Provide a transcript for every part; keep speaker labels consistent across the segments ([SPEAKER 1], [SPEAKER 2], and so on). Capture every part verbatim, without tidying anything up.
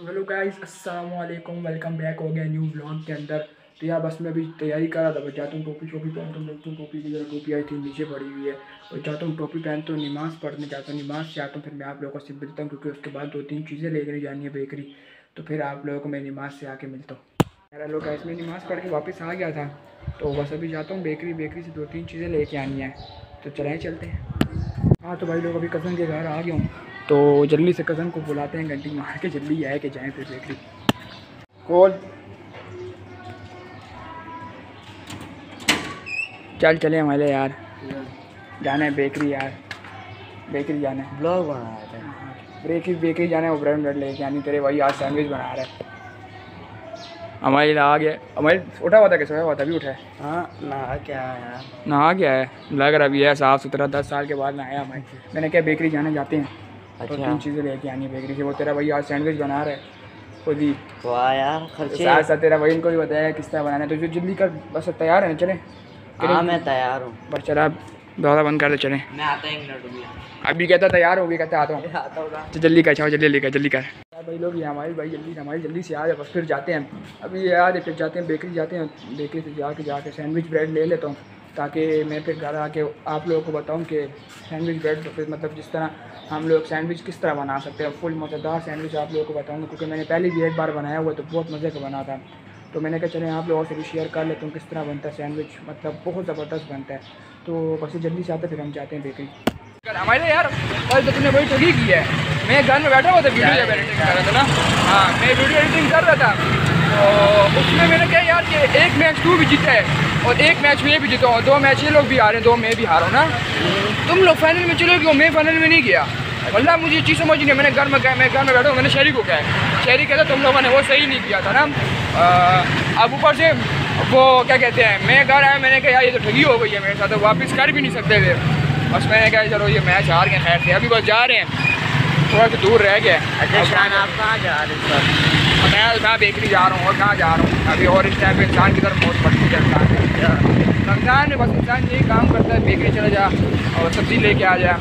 [SPEAKER 1] Hello guys, अस्सलाम वालेकुम। Welcome back हो गया न्यू ब्लॉग के अंदर। तो यार बस मैं अभी तैयारी कर रहा था, बस जाता हूँ टोपी शोपी पहनता हूँ, देखता हूँ टोपी की जगह टोपी आई थी नीचे पड़ी हुई है, और जाता हूँ टोपी पहनता हूँ, नमाज़ पढ़ने जाता हूँ, नमाज़ से आता हूँ, फिर मैं आप लोगों से मिलता हूँ क्योंकि उसके बाद दो तीन चीज़ें लेकर जानी है बेकरी। तो फिर आप लोगों को मैं नमाज़ से आके मिलता हूँ। यार लोग गाइस, मैं नमाज़ पढ़ के वापस आ गया था, तो बस अभी जाता हूँ बेकरी बेकरी से दो तीन चीज़ें लेके आनी है, तो चलाएँ चलते हैं। हाँ तो भाई लोग अभी कज़न के घर आ गया हूँ, तो जल्दी से कज़न को बुलाते हैं, घंटी मार के जल्दी आए कि जाएँ फिर बेकरी। कॉल चल चले हमारे यार, जाना है बेकरी यार, बेकरी जाना है।
[SPEAKER 2] ब्लॉग बना रहे हैं,
[SPEAKER 1] बेकरी बेकरी जाना है, वो ब्रेड ब्रेड लेके आनी। तेरे भाई आज सैंडविच बना रहा है। हमारे आ गया, हमारे उठा हुआ था कैसे हुआ था, अभी उठा है।
[SPEAKER 2] हाँ नहा क्या यार,
[SPEAKER 1] नहा गया है, लग रहा भी है साफ़ सुथरा, दस साल के बाद नहाया हमारे। मैंने क्या बेकरी जाने जाते हैं, तो
[SPEAKER 2] अच्छा
[SPEAKER 1] तीन चीज़ें लेके आनी बेकरी से। वो तेरा भाई आज सैंडविच बना रहा है खुद ही,
[SPEAKER 2] वाह यार खर्चे।
[SPEAKER 1] साथ साथ तेरा भाई इनको भी बताया किस तरह बनाना है, तो जो जल्दी कर बस तैयार है ना, चले।
[SPEAKER 2] हाँ मैं तैयार हूँ,
[SPEAKER 1] बस चला दौरा बंद कर दे, चलें।
[SPEAKER 2] मैं आता एक मिनट में।
[SPEAKER 1] अभी कहता तैयार हो गई, कहता आता हूँ,
[SPEAKER 2] आता होगा
[SPEAKER 1] तो जल्दी कर, चाहो जल्दी लेकर जल्दी कर यार भाई लोग। ये हमारे भाई जल्दी हमारी जल्दी से आ जाए, बस फिर जाते हैं। अभी यार फिर जाते हैं बेकरी, जाते हैं बेकरी से जाके जाके सैंडविच ब्रेड ले लेता हूँ, ताकि मैं फिर घर आके आप लोगों को बताऊँ कि सैंडविच ब्रेड तो फिर मतलब जिस तरह हम लोग सैंडविच किस तरह बना सकते हैं, फुल मज़ेदार सैंडविच आप लोगों को बताऊँगा, क्योंकि मैंने पहले भी एक बार बनाया हुआ तो बहुत मज़े का बना था। तो मैंने कहा चलें आप लोगों से भी शेयर कर लेता हूँ किस तरह बनता है सैंडविच, मतलब बहुत ज़बरदस्त बनता है। तो बस जल्दी से आता है, फिर हम जाते हैं बेकरी। हमारे यार कल तो तुमने बड़ी ठगी की है। मैं घर में बैठा हुआ था, वीडियो जब एडिटिंग कर रहा था ना, हाँ मैं वीडियो एडिटिंग कर रहा था, तो उसमें मैंने कहा यार कि एक मैच तू भी जीता है और एक मैच मैं भी जीता हूँ, दो मैच ये लोग भी हारे, दो मैं भी हारा हूँ ना। तुम लोग फाइनल में चले गए, मैं फाइनल में नहीं गया। वल्लाह मुझे ये चीज़ समझ नहीं है। मैंने घर में गया, मैं घर में बैठा हूँ, मैंने शहरी को कहा, शहरी कहता तुम लोगों ने वो सही नहीं किया था ना। अब ऊपर से वो क्या कहते हैं, मैं घर आया, मैंने कहा यार ये तो ठगी हो गई है मेरे साथ, तो वापस कर भी नहीं सकते थे। बस मैंने कहा चलो ये मैच हार गए, खैर थे। अभी बस जा रहे हैं, थोड़ा सा दूर रह गया।
[SPEAKER 2] अच्छा शान आप कहाँ जा रहे हैं?
[SPEAKER 1] मैं मैं बेकरी जा रहा हूँ, और कहाँ जा रहा हूँ अभी, और इस टाइम पे इंसान की तरफ बहुत बढ़ती चलता है रमज़ान में। बस इंसान यही काम करता है, बेकरी चला जा और सब्ज़ी लेके आ जा।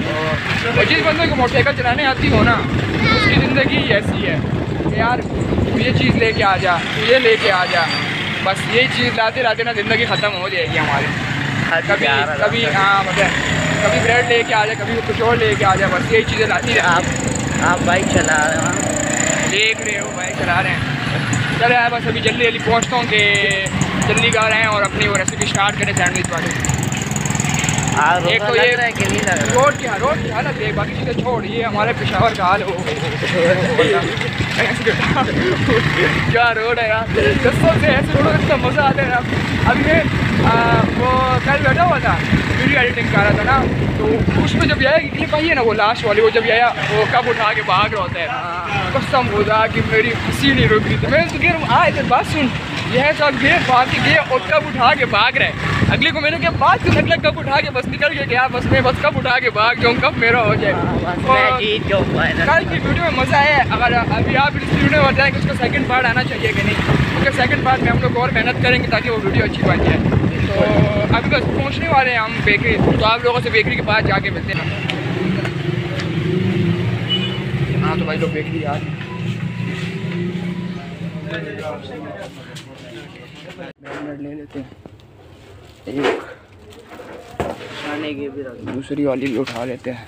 [SPEAKER 1] और जिस बंदे को मोटरसाइकिल चलाने आती हो ना, उसकी ज़िंदगी ऐसी है कि यार ये चीज़ लेके आ जा, ये लेके आ जा, बस यही चीज़ लाते लाते ना ज़िंदगी ख़त्म हो जाएगी हमारी। कभी कभी हाँ मतलब कभी ब्रेड लेके आ जाए, कभी कुछ और लेके आ जाए, बस यही चीज़ें लाती रहती।
[SPEAKER 2] आप आप बाइक चला रहे हो,
[SPEAKER 1] देख रहे हो बाइक चला रहे हैं। चले यार बस अभी जल्दी जल्दी पहुँचता हूँ कि जल्दी कर रहे हैं और अपनी वो रेसिपी स्टार्ट करें सैंडविच वाली। एक तो ये रोड की रोड की हालत है, बाकी चीज़ें छोड़, ये हमारे पेशावर का हाल हो क्या रोड है यार, कसम से ऐसे रोड इतना मज़ा आता है ना। अभी मैं वो कल बैठा हुआ था, वीडियो एडिटिंग कर रहा था ना, तो उसमें जब आया क्लिप आई है ना वो लास्ट वाली, वो जब आया वो कब उठा के भाग रहा होता है, कसम खुदा कि मेरी हंसी नहीं रुक रही थी। मैं तो कह रहा हूँ आ इधर बात सुन, यह सब गए भाग के गए और कब उठा के भाग रहे। अगले को मैंने क्या बात क्यों अगला कब उठा के बस निकल के गया, बस मैं बस कब उठा के भाग जाऊँ, कब मेरा हो जाए। कल की वीडियो में मज़ा आया। अगर अभी आप इस वीडियो में बताएं कि उसका सेकंड पार्ट आना चाहिए कि नहीं, क्योंकि सेकंड पार्ट में हम लोग और मेहनत करेंगे ताकि वो वीडियो अच्छी बन जाए। तो अभी बस पहुँचने वाले हैं हम बेकरी, तो आप लोगों से बेकरी के पास जाके मिलते हैं। हाँ तो भाई लोग बेकरी यार ले लेते हैं, एक
[SPEAKER 2] खाने के भी रख,
[SPEAKER 1] दूसरी वाली भी उठा लेते हैं,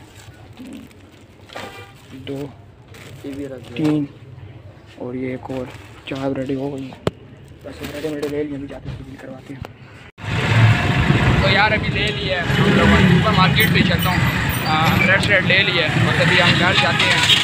[SPEAKER 1] दो
[SPEAKER 2] ये भी रख,
[SPEAKER 1] तीन और ये एक और, चार रेडी हो गई। बस रेडी मेरे ले लिए, अभी जाते हैं करवाते हैं। तो यार अभी ले लिया है हम लोगों ने, सुपर मार्केट से चलता हूँ, ब्रेड श्रेड ले लिया है, बस अभी हम घर जाते हैं।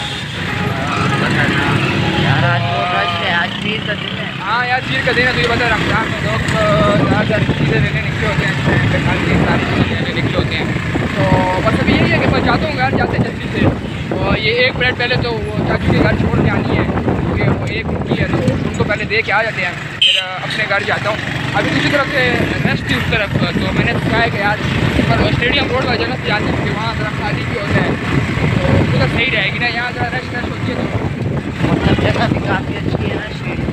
[SPEAKER 2] यार आज तो रश है, आज पीर का दिन है।
[SPEAKER 1] हाँ यार पीर का दिन है, तो ये बता रमज़ान में लोग ज़्यादातर चीज़ें लेने निकले होते हैं, सारी सारी चीज़ें लेने निकले होते हैं। तो बस अभी यही है कि मैं जाता हूँ घर जाते जल्दी से। और ये एक ब्रेड पहले तो वो चाचू के घर छोड़ के आनी है, क्योंकि वो एक उनकी है, तो उनको पहले दे के आ जाते हैं, फिर अपने घर जाता हूँ। अभी दूसरी तरफ से रेस्ट थी उस तरफ, तो मैंने सोचा है कि यार पर स्टेडियम रोड वाली जगह से जाते हैं, क्योंकि वहाँ तरफ खाली भी होता है, तो उधर सही रहेगी ना, यहाँ ज़रा रेस्ट रेस्ट होती है। तो
[SPEAKER 2] मतलब जगह भी काफ़ी अच्छी है ना,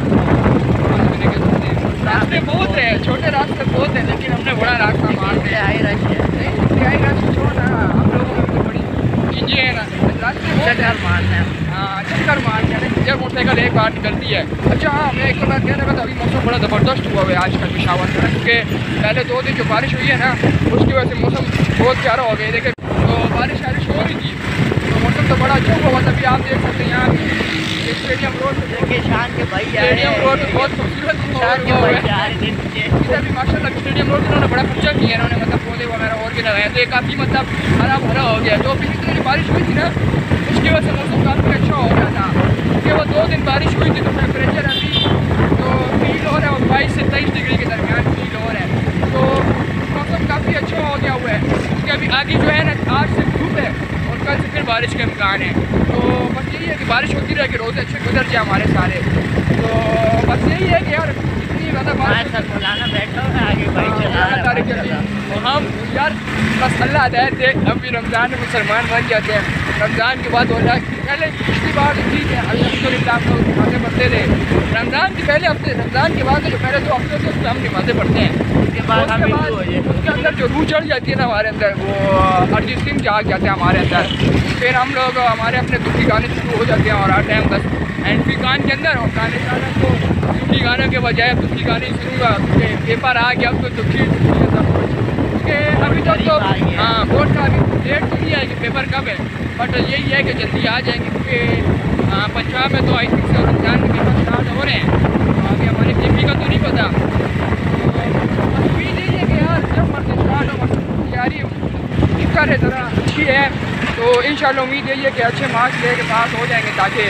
[SPEAKER 1] रास्ते बहुत है, छोटे रास्ते बहुत है, लेकिन हमने बड़ा रास्ता मार दिया।
[SPEAKER 2] हाई रश है,
[SPEAKER 1] हाई रश छोड़ रहा हम लोगों की तो बड़ी ये है ना रास्ते बहुत
[SPEAKER 2] चक्कर मारना है।
[SPEAKER 1] हाँ चक्कर मार के ये मोटरसाइकिल एक बार निकलती है। अच्छा हाँ मैं एक बात कह रहा था, अभी मौसम बड़ा ज़बरदस्त हुआ है आज कल पेशावर में, क्योंकि पहले दो दिन जो बारिश हुई है ना उसकी वजह से मौसम बहुत प्यारा हो गया। देखिए तो बारिश वारिश हो रही थी तो मौसम तो बड़ा अच्छा हुआ था। अभी आप देख सकते हैं यहाँ स्टेडियम रोड
[SPEAKER 2] देखिए शान के भाई
[SPEAKER 1] स्टेडियम रोड बहुत खूबसूरत
[SPEAKER 2] शान के भाई आ रहे थे नीचे।
[SPEAKER 1] इधर भी माशाल्लाह स्टेडियम रोड इन्होंने बड़ा खर्चा किया है, इन्होंने मतलब पौधे वगैरह और भी लगाए तो ये काफ़ी मतलब हरा भरा हो गया। तो पिछली दिन बारिश हुई थी ना उसकी वजह से मौसम काफ़ी अच्छा हो गया था, क्योंकि वो दो दिन बारिश हुई थी तो टेम्परेचर अभी तो फील हो रहा है बाईस से तेईस डिग्री के दरमियान फील हो रहा है। तो मौसम काफ़ी अच्छा हो गया हुआ है, क्योंकि अभी आगे जो है ना आज से धूप है और कल से फिर बारिश का इम्कान है। तो बस यही है कि बारिश होती रहे कि रोज़ अच्छे गुजर जाए हमारे सारे। तो बस यही है कि यार इतनी ज़्यादा बारिश
[SPEAKER 2] सर मौलाना बैठा हुआ है आगे भाई चला रहा है।
[SPEAKER 1] तो हम यार बस अल्लाह हिदायत दे, हम भी रमज़ान में मुसलमान बन जाते हैं। रमज़ान के बाद हो जाए पहले पिछली बार तो ठीक है अल्हम्दुलिल्लाह हम लोग नमाज़ें पढ़ते थे। रमज़ान के पहले हफ्ते रमज़ान के बाद जो पहले दो हफ्ते होते हैं उसमें हम नमाज़ें पढ़ते हैं।
[SPEAKER 2] उसके बाद हम हिंदू हो जाए।
[SPEAKER 1] उसके अंदर जो रूह चढ़ जाती है ना हमारे अंदर, वो अरिजीत सिंह जाग जाते हैं हमारे अंदर। फिर हम लोग हमारे अपने दुखी गाने शुरू हो जाते हैं और आते हैं बस एंट्री कान के अंदर और गाने गाने को दुखी गानों के बजाय दुखी गाने ही शुरू हुआ। पेपर आ गया अब तो दुखी दुखी है सब कुछ, क्योंकि अभी तक तो हाँ बोर्ड का अभी डेट तो नहीं है कि पेपर कब है, बट यही है कि जल्दी आ जाएंगे, क्योंकि पंजाब में तो आई थिंक से रमज़ान के पेपर स्टार्ट हो रहे हैं। तो अभी हमारे केपी का तो नहीं पता। तो उम्मीद यही है कि यार जब मर्जी स्टार्ट हो तैयारी कर ज़रा अच्छी है तो इंशाल्लाह उम्मीद यही है कि अच्छे मार्क्स लेके पास हो जाएंगे, ताकि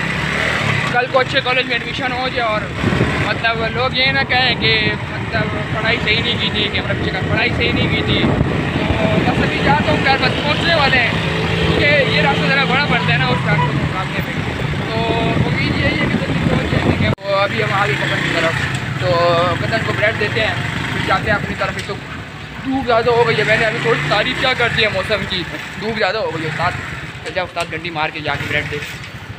[SPEAKER 1] कल को अच्छे कॉलेज में एडमिशन हो जाए और मतलब लोग ये ना कहें कि मतलब पढ़ाई सही नहीं की थी, कि हमारे बच्चे का पढ़ाई सही नहीं की थी। तो बस अभी जाता हूँ घर बस पहुँचने वाले हैं, क्योंकि ये रास्ता ज़रा बड़ा पड़ता है ना उस रास्ते के मुकाबले में। तो उम्मीद यही है कि जल्दी पहुँच जाएंगे। वो अभी हम आगे कदम की तरफ तो कदम को ब्रेड देते हैं फिर जाते हैं अपनी तरफ। तो धूप ज़्यादा हो गई है, मैंने अभी थोड़ी तारीफ क्या कर दी है मौसम की, धूप ज़्यादा हो गई है। उस्ताद जब उस्ताद घंटी मार के जाके ब्रेड दे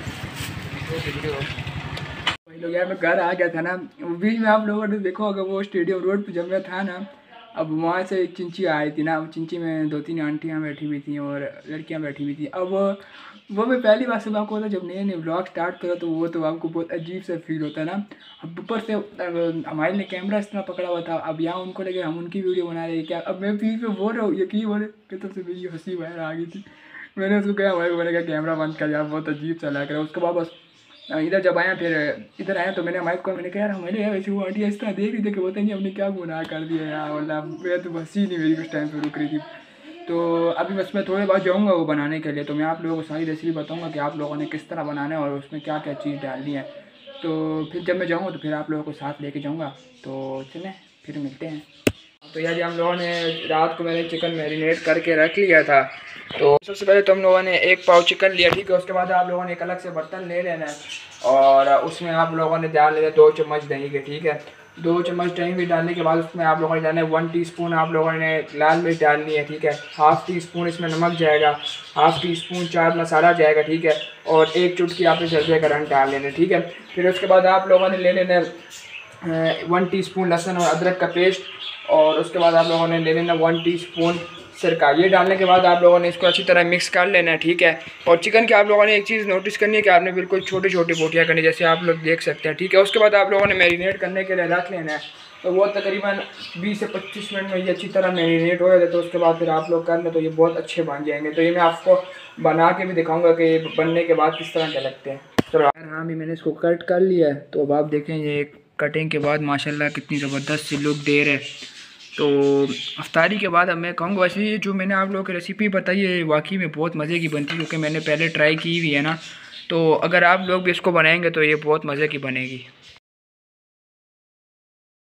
[SPEAKER 1] भाई लोग। यार मैं घर आ गया था ना, बीच में आप लोगों ने देखो अगर वो स्टेडियम रोड पे जब मैं था ना, अब वहाँ से एक चिंची आई थी ना, चिंची में दो तीन आंटियाँ बैठी हुई थी और लड़कियाँ बैठी हुई थी। अब वो मैं पहली बार से आपको होता जब नए नए व्लॉग स्टार्ट करो तो वो तो आपको बहुत अजीब सा फील होता है ना। अब ऊपर से हमारे ने कैमरा इस तरह पकड़ा हुआ था, अब यहाँ उनको लगे हम उनकी वीडियो बना रहे हैं क्या। अब मैं बीच में बोल रहा हूँ यकीन बोले कितने से मेरी हंसी बाहर आ गई थी। मैंने उसको कहा भाई मैंने कहा कैमरा बंद कर यार, बहुत अजीब सा लग रहा है। उसके बाद बस इधर जब आया फिर इधर आया तो मैंने माइक को मैंने कहा यार हमारे वैसे वो आंटी इस तरह देख रही थी कि बोलते हैं हमने क्या गुनाह कर दिया यार, मतलब मैं तो बस ही नहीं मेरी कुछ टाइम पर रुक रही थी। तो अभी बस मैं थोड़े बाद जाऊँगा वो बनाने के लिए, तो मैं आप लोगों को सारी रेसिपी बताऊँगा कि आप लोगों ने किस तरह बनाना है और उसमें क्या क्या चीज़ डालनी है। तो फिर जब मैं जाऊँगा तो फिर आप लोगों को साथ लेके जाऊँगा। तो चलें फिर मिलते हैं। तो यार हम लोगों ने रात को मैंने चिकन मैरिनेट करके रख लिया था। तो सबसे पहले तो हम लोगों ने एक पाव चिकन लिया, ठीक है। उसके बाद आप लोगों ने एक अलग से बर्तन ले लेना है और उसमें आप लोगों ने डाल लेना दो चम्मच दही के, ठीक है। दो चम्मच दही भी डालने के बाद उसमें आप लोगों ने डालना है वन टीस्पून आप लोगों ने लाल मिर्च डालनी है, ठीक है। हाफ़ टी स्पून इसमें नमक जाएगा, हाफ़ टी स्पून चाट मसाला जाएगा, ठीक है। और एक चुटकी आपने जल्दे का रंग डाल लेना, ठीक है। फिर उसके बाद आप लोगों ने ले लेना वन टीस्पून लहसुन और अदरक का पेस्ट और उसके बाद आप लोगों ने ले लेना वन टीस्पून सिरका। ये डालने के बाद आप लोगों ने इसको अच्छी तरह मिक्स कर लेना है, ठीक है। और चिकन के आप लोगों ने एक चीज़ नोटिस करनी है कि आपने बिल्कुल छोटी छोटी बोटियाँ करनी, जैसे आप लोग देख सकते हैं, ठीक है। उसके बाद आप लोगों ने मैरिनेट करने के लिए रख लेना है। तो वो तकरीबन बीस से पच्चीस मिनट में ये अच्छी तरह मैरिनेट हो जाए तो उसके बाद फिर आप लोग कर लें तो ये बहुत अच्छे बन जाएंगे। तो ये मैं आपको बना के भी दिखाऊँगा कि बनने के बाद किस तरह के लगते हैं। चलो यार हाँ भी मैंने इसको कट कर लिया है। तो अब आप देखें ये कटिंग के बाद माशाल्लाह कितनी ज़बरदस्त सी लुक दे रहे। तो अफ्तारी के बाद अब मैं कहूँगा वैसे ये जो मैंने आप लोगों की रेसिपी बताई है वाकई में बहुत मज़े की बनती है, क्योंकि मैंने पहले ट्राई की हुई है ना। तो अगर आप लोग भी इसको बनाएंगे तो ये बहुत मज़े की बनेगी।